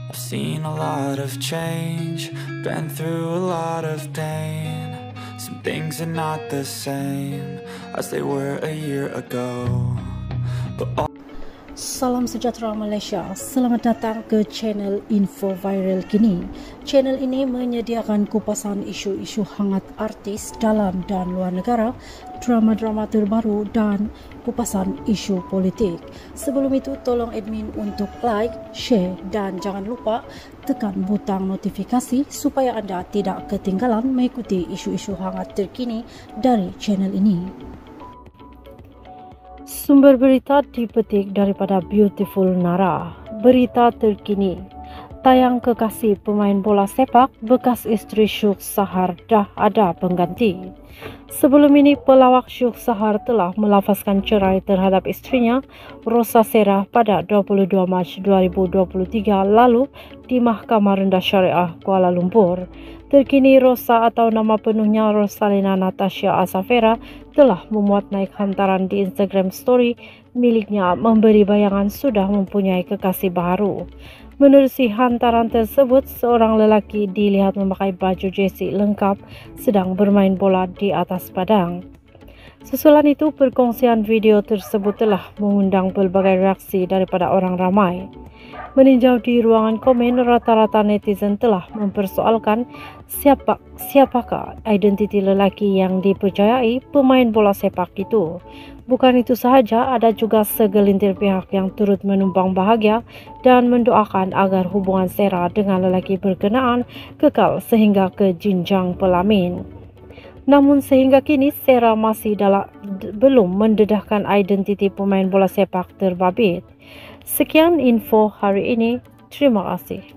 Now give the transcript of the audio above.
I've seen a lot of change, been through a lot of pain. Some things are not the same as they were a year ago. But Salam sejahtera Malaysia, selamat datang ke channel Info Viral Kini. Channel ini menyediakan kupasan isu-isu hangat artis dalam dan luar negara, drama-drama terbaru dan kupasan isu politik. Sebelum itu, tolong admin untuk like, share dan jangan lupa tekan butang notifikasi supaya anda tidak ketinggalan mengikuti isu-isu hangat terkini dari channel ini. Sumber berita dipetik daripada Beautiful Nara. Berita terkini. Tayang kekasih pemain bola sepak bekas isteri Syuk Sahar dah ada pengganti. Sebelum ini, pelawak Syuk Sahar telah melafazkan cerai terhadap istrinya, Rosa Serah, pada 22 Mac 2023 lalu di Mahkamah Rendah Syariah Kuala Lumpur. Terkini, Rosa atau nama penuhnya Rosalina Natasha Azafera telah memuat naik hantaran di Instagram story miliknya memberi bayangan sudah mempunyai kekasih baru. Menerusi hantaran tersebut, seorang lelaki dilihat memakai baju jersey lengkap sedang bermain bola di atas padang. Susulan itu, perkongsian video tersebut telah mengundang pelbagai reaksi daripada orang ramai. Meninjau di ruangan komen, rata-rata netizen telah mempersoalkan siapakah identiti lelaki yang dipercayai pemain bola sepak itu. Bukan itu sahaja, ada juga segelintir pihak yang turut menumpang bahagia dan mendoakan agar hubungan Serah dengan lelaki berkenaan kekal sehingga ke jenjang pelamin. Namun sehingga kini Serah masih belum mendedahkan identiti pemain bola sepak terbabit. Sekian info hari ini. Terima kasih.